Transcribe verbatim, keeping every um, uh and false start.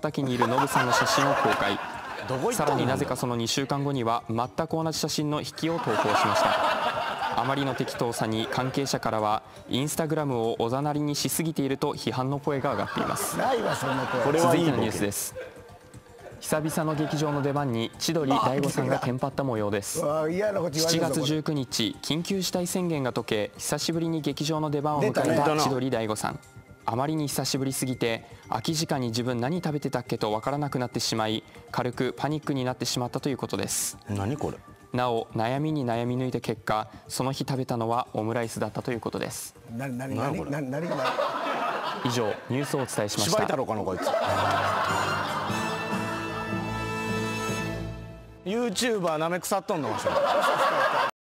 畑にいるノブさんの写真を公開。さらになぜかそのにしゅうかんごには全く同じ写真の引きを投稿しました。あまりの適当さに関係者からはインスタグラムをおざなりにしすぎていると批判の声が上がっています。続いてのニュースです。久々の劇場の出番に千鳥大悟さんがテンパった模様です。しちがつじゅうくにち、緊急事態宣言が解け、久しぶりに劇場の出番を迎えた千鳥大悟さん。あまりに久しぶりすぎて、空き時間に自分何食べてたっけと分からなくなってしまい、軽くパニックになってしまったということです。 何これ。 なお、悩みに悩み抜いた結果、その日食べたのはオムライスだったということです。以上、ニュースをお伝えしました。 芝居太郎かなこいつ。ユーチューバーなめ腐っとんのかしら。